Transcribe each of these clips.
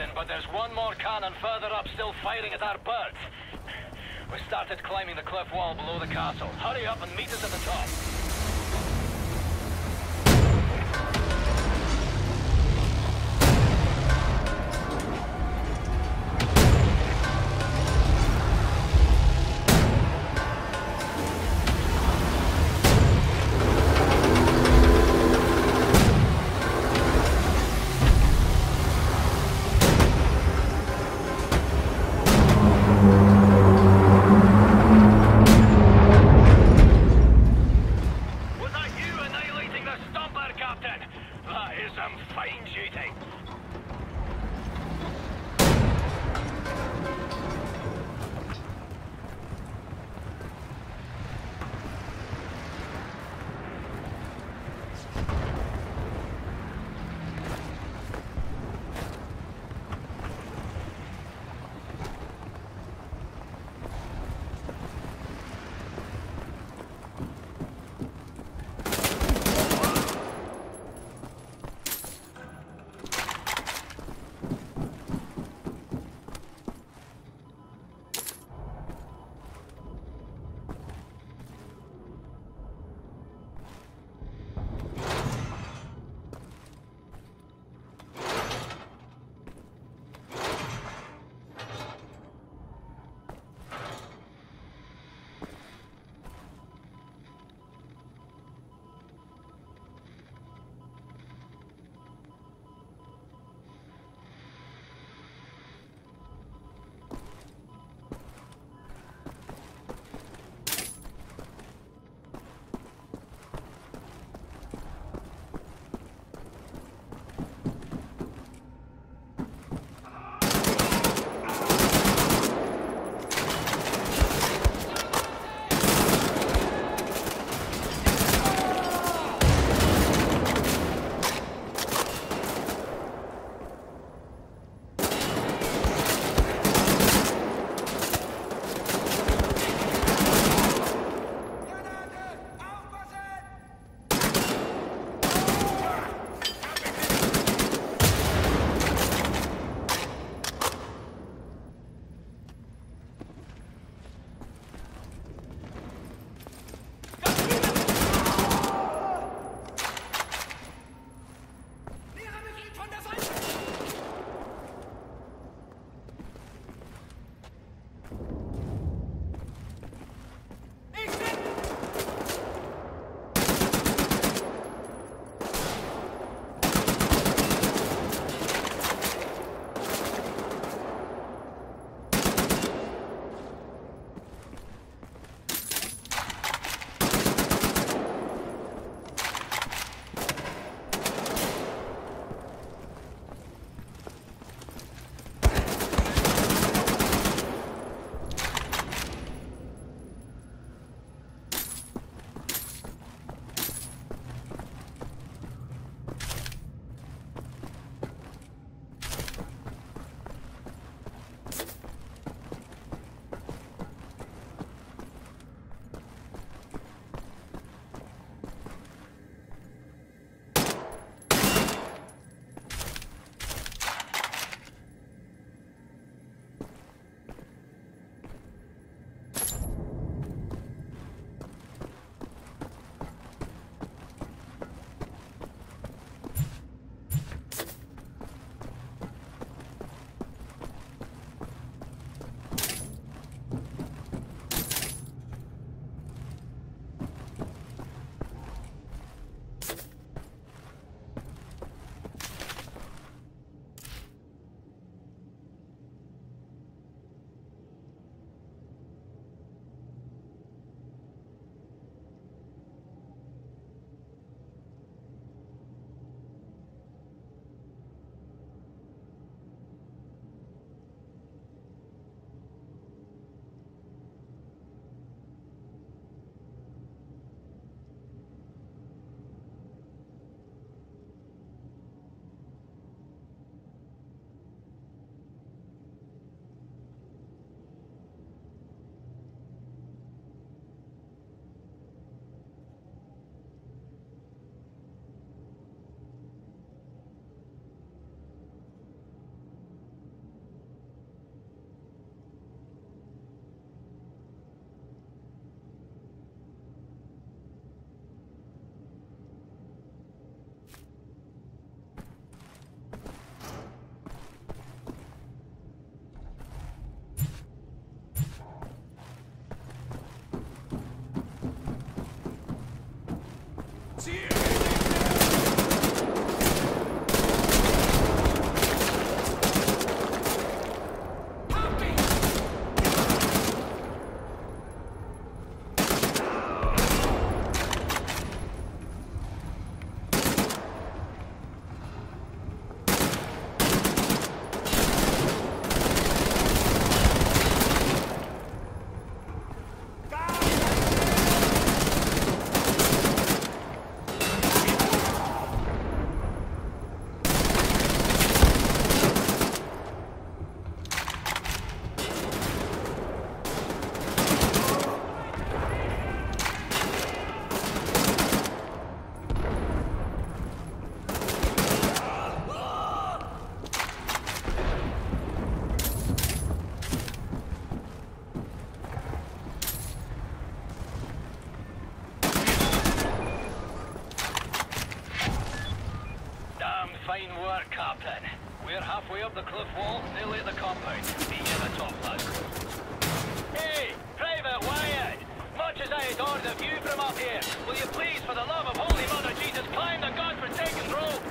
Captain, but there's one more cannon further up still firing at our birds. We started climbing the cliff wall below the castle. Hurry up and meet us at the top. alert, Captain. We're halfway up the cliff wall, nearly at the compound. Be near the top, lads. Hey, Private Wyatt! Much as I adore the view from up here, will you please, for the love of Holy Mother Jesus, climb the godforsaken rope?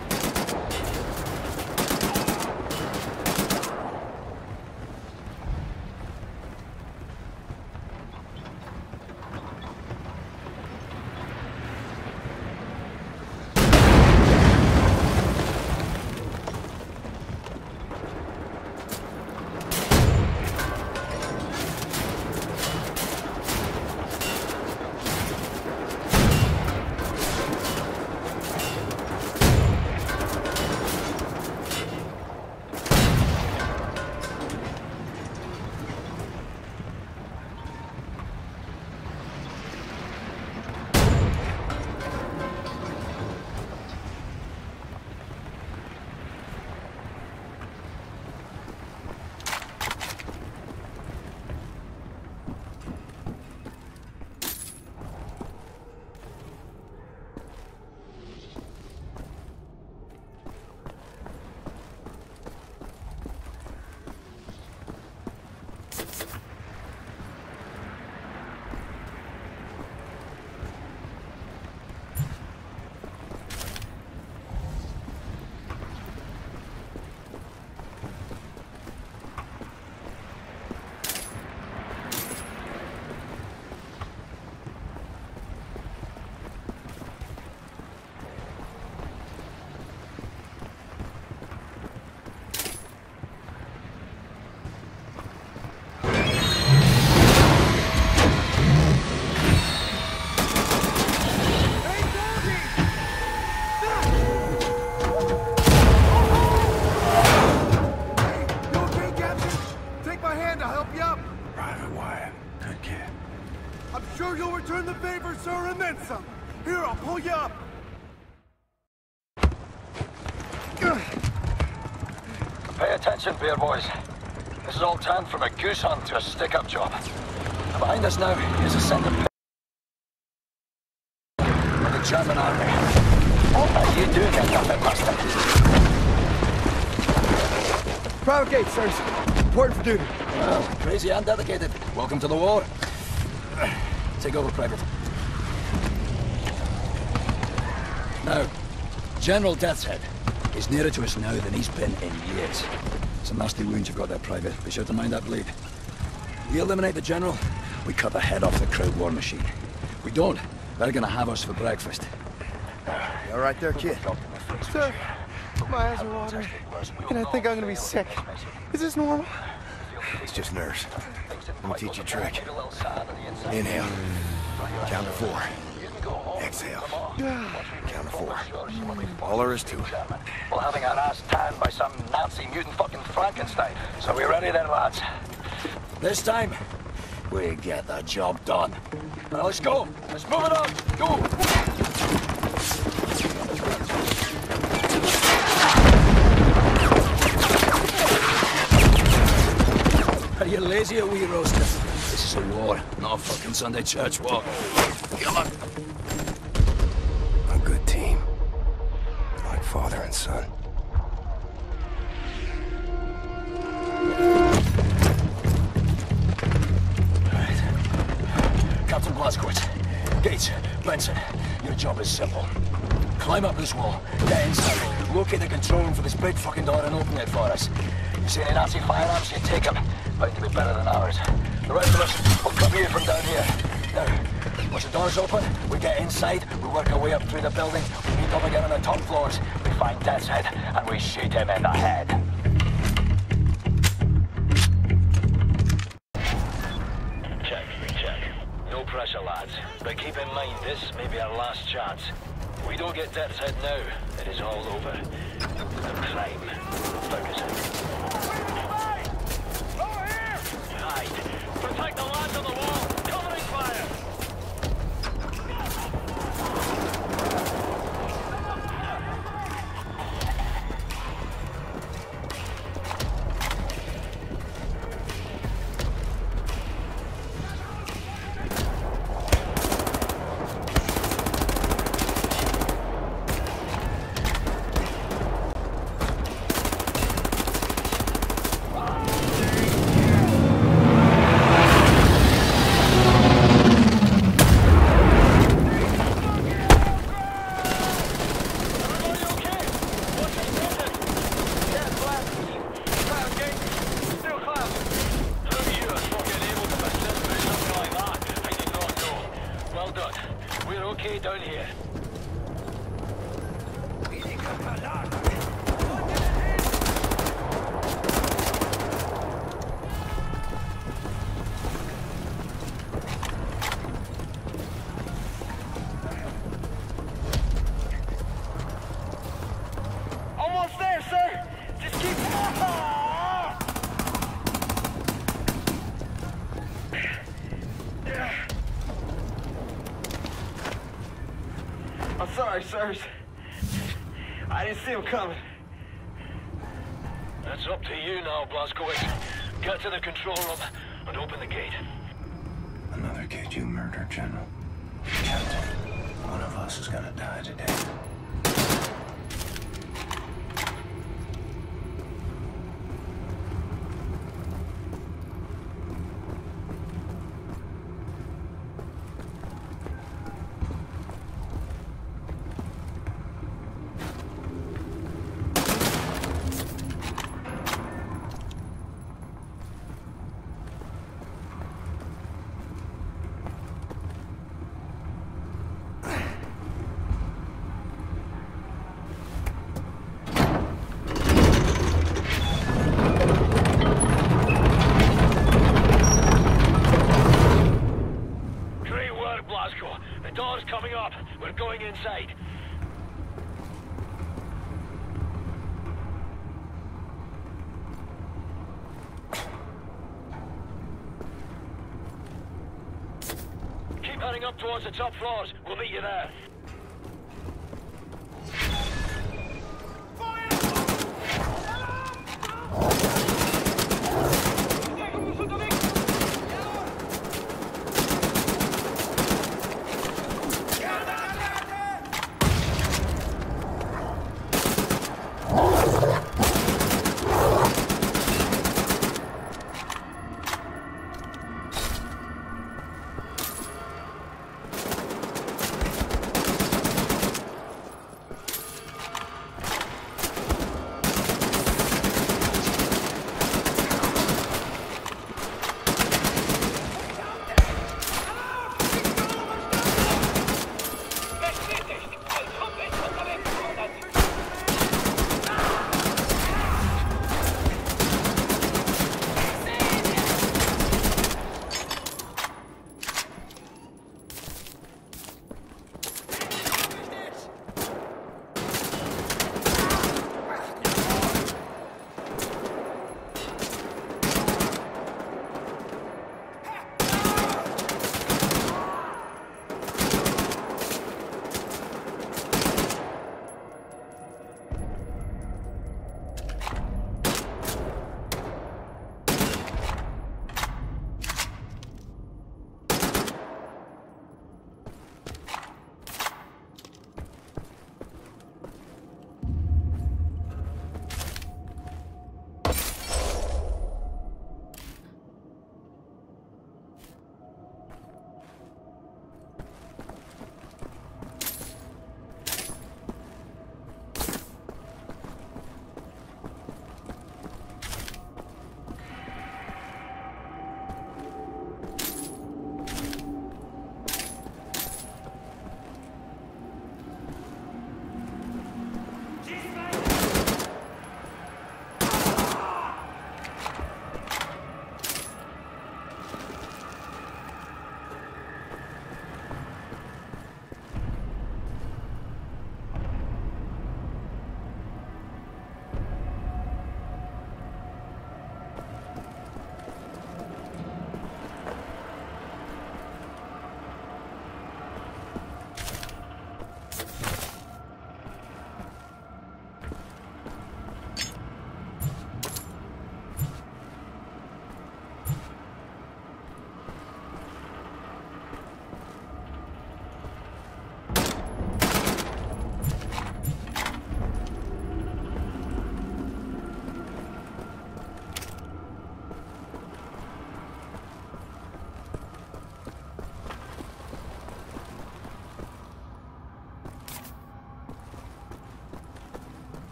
Pay attention, beer boys. This is all turned from a goose hunt to a stick-up job. And behind us now is a centre of the German army. What are you doing, you nothing bastard? Private gate, sirs. Important for duty. Well, crazy and dedicated. Welcome to the war. Take over, Private. Now, General Deathshead is nearer to us now than he's been in years. Some nasty wounds you've got there, Private. Be sure to mind that bleed. We eliminate the General, we cut the head off the crowd war machine. We don't, they're gonna have us for breakfast. You all right there, kid? Sir, my eyes are watering, and I think I'm gonna be sick. Is this normal? It's just nerves. Let me teach you a trick. Inhale. Count to 4. Exhale. Count to 4. All there is to it. Well, having our ass tanned by some Nazi mutant fucking Frankenstein. So we ready then, lads? This time, we get the job done. Now let's go. Let's move it on. Go. Are you lazy or wee roaster? This is a war, not a fucking Sunday church walk. Come on. A good team. Like father and son. Right. Captain Blazkowicz, Gates, Benson, your job is simple. Climb up this wall, get inside, locate the control room for this big fucking door and open it for us. You see any Nazi firearms, you take them. Bound to be better than ours. The rest of us will cover you from down here. Now, once the door's open, we get inside, we work our way up through the building, we meet up again on the top floors, we find Deathshead, and we shoot him in the head. Check. No pressure, lads. But keep in mind, this may be our last chance. If we don't get Deathshead now, it is all over. The crime. Fergus Reid. Protect the lads on the wall! Covering fire! sorry, sirs. I didn't see him coming. That's up to you now, Blazkowicz. Get to the control room and open the gate. Another kid you murdered, General. Captain, one of us is gonna die today. Inside. Keep heading up towards the top floors. We'll meet you there.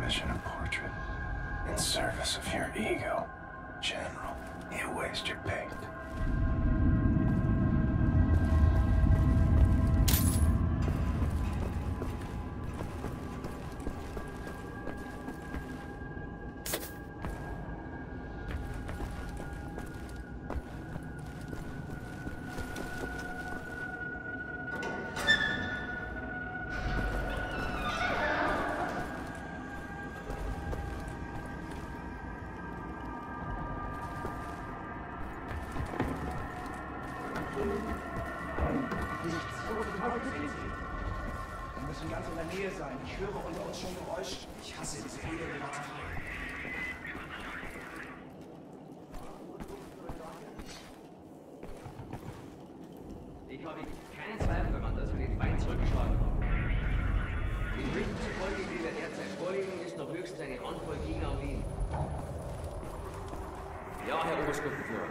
commission a portrait in service of your ego. General, you waste your paint. Ich habe keinen Zweifel daran, dass wir den Feind zurückgeschlagen haben. Den Berichten zufolge, die wir derzeit vorliegen, ist noch höchstens eine Handvoll Gegner am Leben. Ja, Herr Oberstgruppenführer.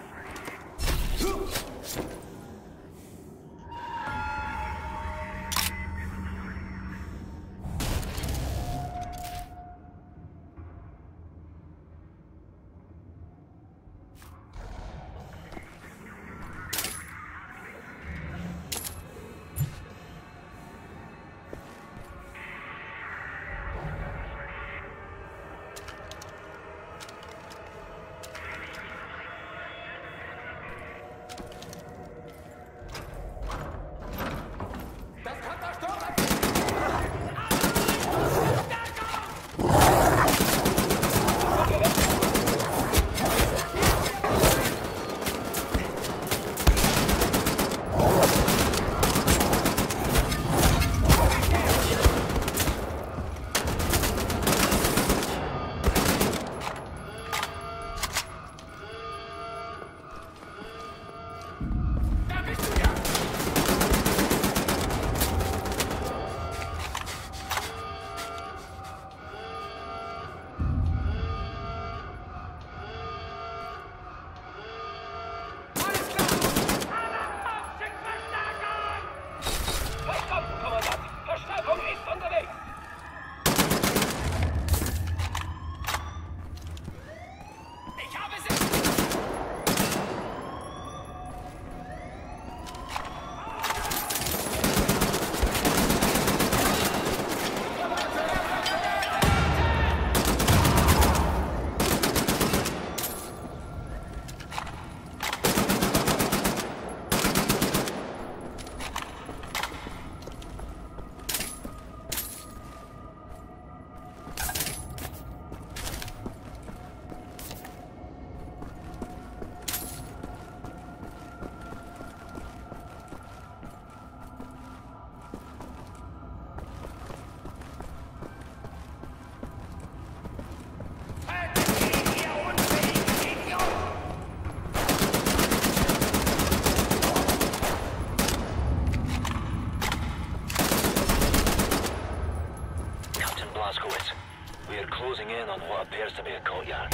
Blazkowicz. We are closing in on what appears to be a courtyard.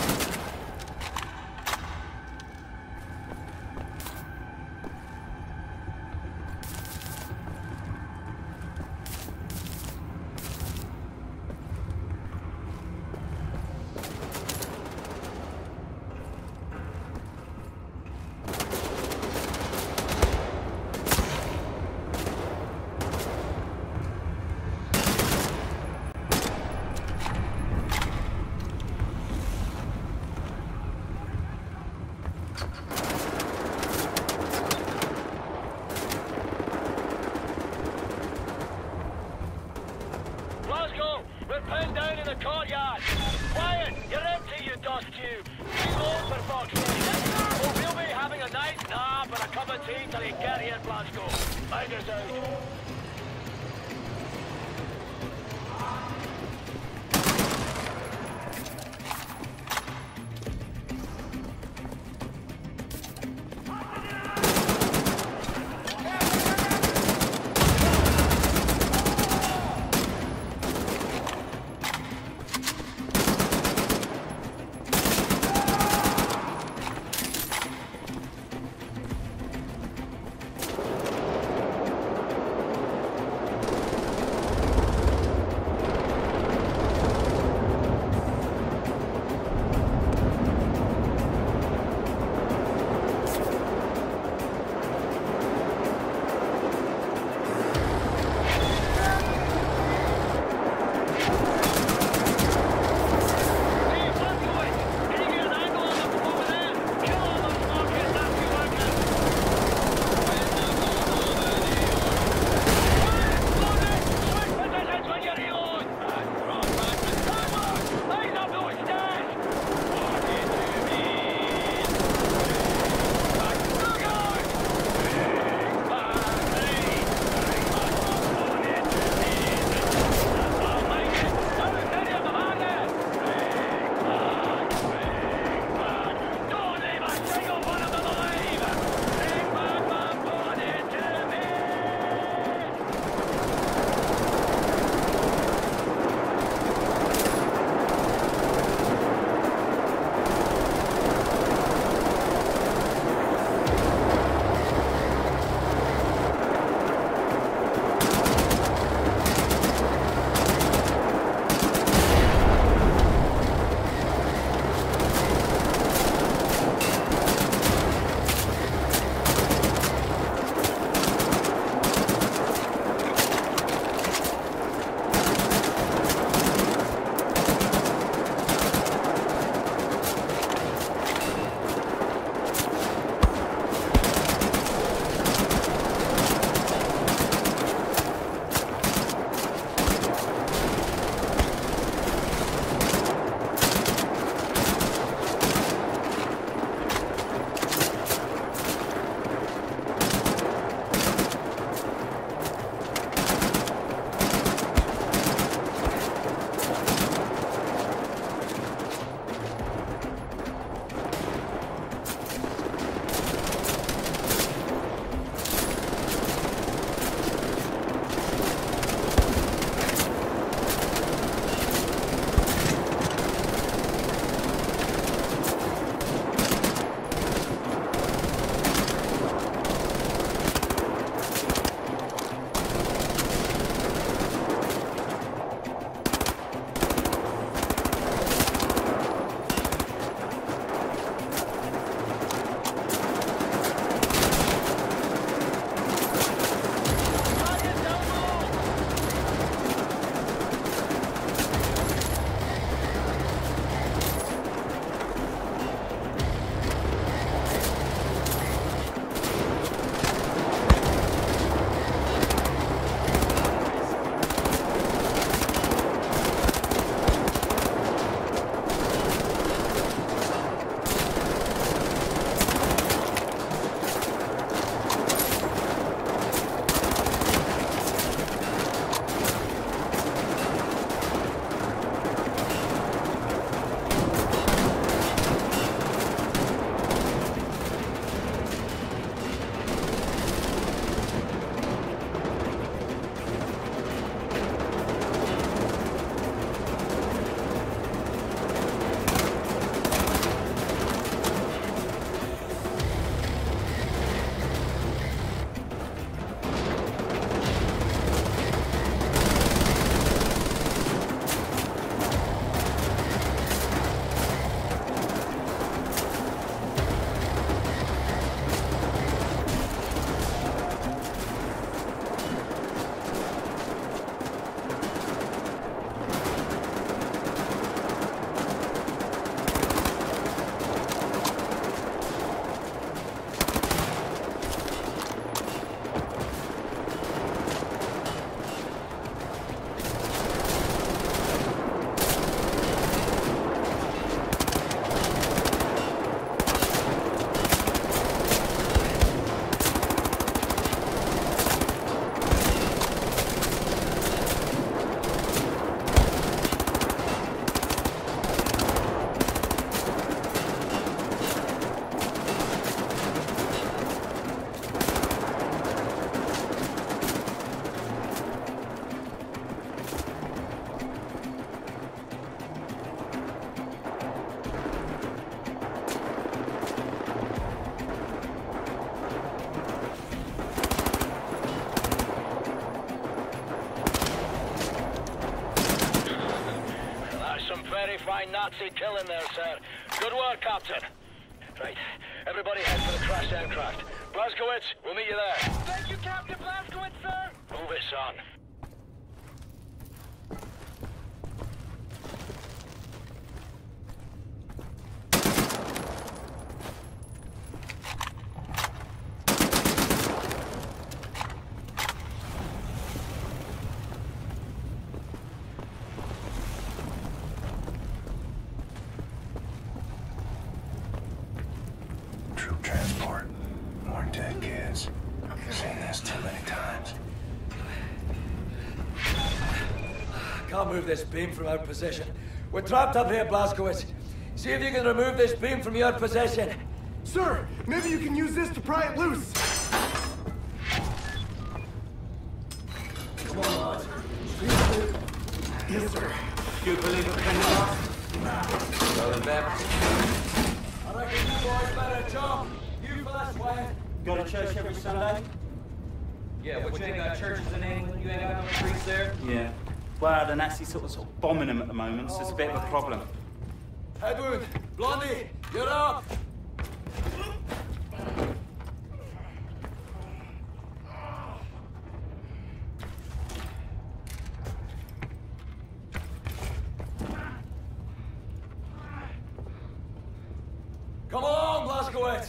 Courtyard! Wyatt, you're empty, you dust cube! Too old for fuck's sake! Oh, we'll be having a nice nap and a cup of tea till you get here, Blazkowicz. Mind us out. fine Nazi killing there, sir. Good work, Captain. Right, everybody head for the crashed aircraft. Blazkowicz, we'll meet you there. Thank you, Captain Blazkowicz, sir! Move it, son. Troop transport. More dead kids. Seen this too many times. Can't move this beam from our position. We're trapped up here, Blazkowicz. See if you can remove this beam from your possession. Sir, maybe you can use this to pry it loose. Come on, lads. Yes, sir. You believe it can last? Well, then. I reckon you boys better jump. You first, Wyatt. Go to church every Sunday? Yeah, but you ain't got churches in England, you ain't got no priests there? Yeah. Well, the Nazis sort of bombing them at the moment, so it's a bit of a problem. Edward, Blondie, you're up. Come along, Blazkowicz.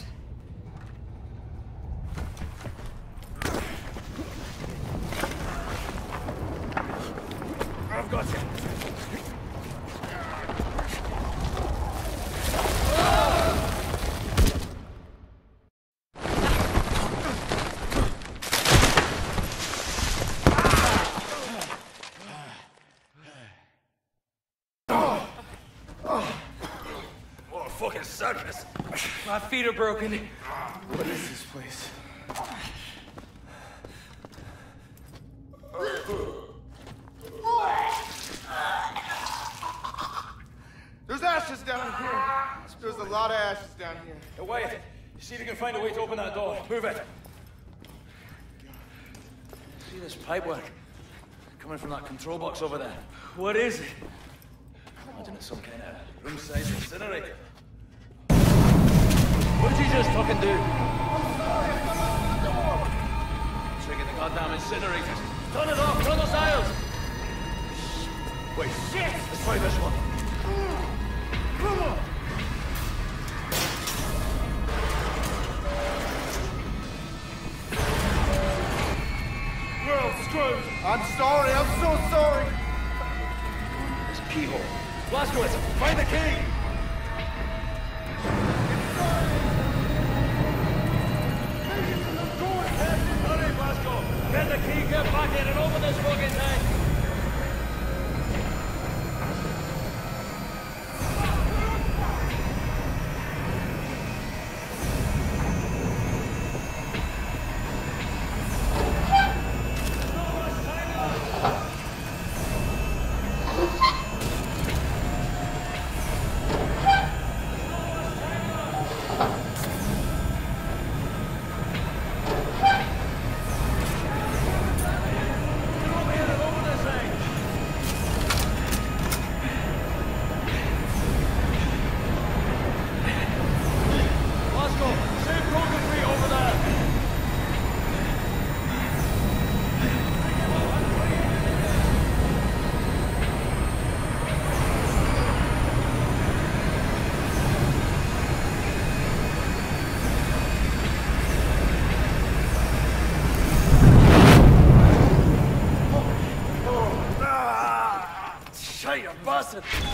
I've got you. What a fucking circus. My feet are broken. What is this place? There's ashes down here. There's a lot of ashes down here. Hey, Wyatt, see if you can find a way to open that door. Move it. See this pipework? Coming from that control box over there. What is it? Imagine it's some kind of room-sized incinerator. What did you just fucking do? Trigger the goddamn incinerators. Turn it off! Turn those dials! Wait. Shit! Let's try this one. Come on! We're all screwed. I'm sorry. I'm so sorry. There's a keyhole. Blazkowicz, find the key! Hurry, Blazko! Get the key, get back in and open this fucking thing! Bastard!